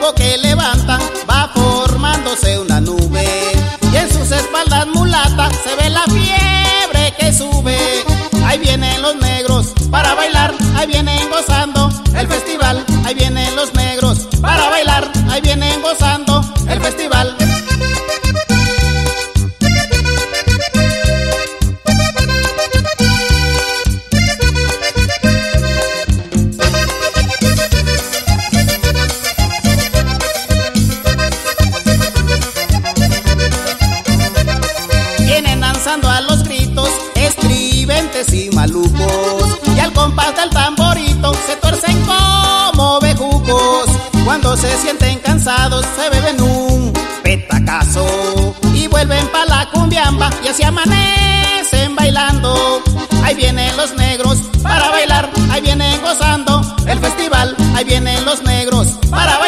polvo que levantan va formándose una nube, y en sus espaldas mulatas se ve la fiebre que sube. Ahí vienen los negros para bailar, ahí vienen gozando el festival. Ahí vienen los negros para bailar, ahí vienen gozando el festival. Vienen danzando a los gritos estridentes y malucos, y al compás del tamborito se tuercen como bejucos. Cuando se sienten cansados se beben un petacazo y vuelven pa' la cumbiamba y así amanecen bailando. Ahí vienen los negros para bailar, ahí vienen gozando el festival. Ahí vienen los negros para bailar.